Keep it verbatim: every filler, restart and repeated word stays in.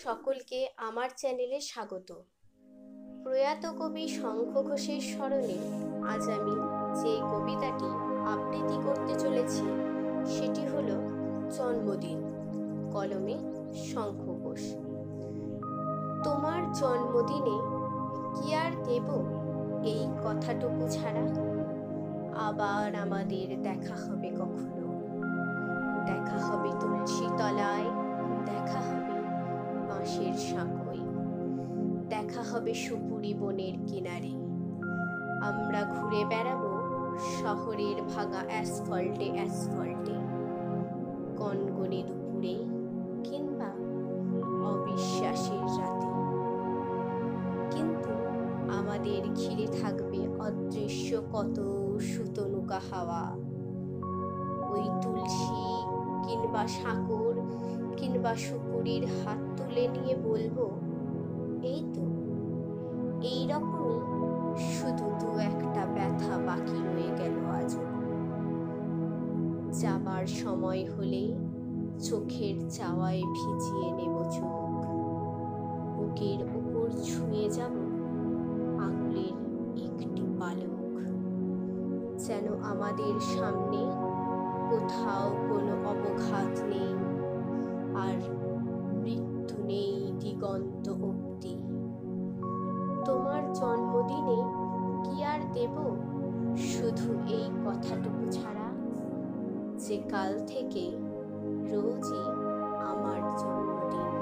সকলকে আমার চ্যানেলে স্বাগত। প্রয়াত কবি শঙ্খ ঘোষের স্মরণে আজ আমি যে কবিতাটি আবৃত্তি করতে চলেছি সেটি হলো জন্মদিন, কলমে শঙ্খ ঘোষ। তোমার জন্মদিনে কি আর দেব এই কথাটুকু ছাড়া? আবার আমাদের দেখা হবে কখনো, দেখা হবে তুলসী তলায়, দেখা হবে বাঁশের সাঁকোয়, দেখা হবে সুপুরি বনের কিনারে। আমরা ঘুরে বেড়াবো শহরের ভাঙা অ্যাসফল্টে অ্যাসফল্টে, গনগনে দুপুরে কিংবা অবিশ্বাসের রাতে। কিন্তু আমাদের ঘিরে থাকবে অদৃশ্য কত সুতনুকা হাওয়া। ওই তুলসী কিংবা সাঁকোর কিংবা সুপুরির হাত তুলে নিয়ে বলবো, এই তো এইরকমই শুধু দু একটা ব্যথা বাকি রয়ে গেল আজও। যাবার সময় হলে চোখের চাওয়ায় ভিজিয়ে নেব চোখ, বুকের উপর ছুঁয়ে যাব আঙুলের একটি পালক, যেন আমাদের সামনে কোথাও কোনো অবঘাত নেই আর মৃত্যু নেই দিগন্ত অবধি। তোমার জন্মদিনে কি আর দেব শুধু এই কথাটুকু ছাড়া, যে কাল থেকে রোজই আমার জন্মদিন।